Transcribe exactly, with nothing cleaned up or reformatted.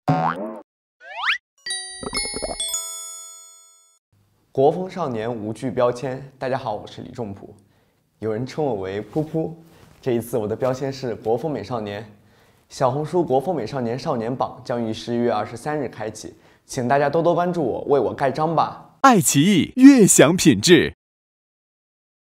国风少年无惧标签，大家好，我是李仲普，有人称我为噗噗。这一次我的标签是国风美少年。小红书国风美少年少年榜将于十一月二十三日开启，请大家多多关注我，为我盖章吧。 爱奇艺悦享品质。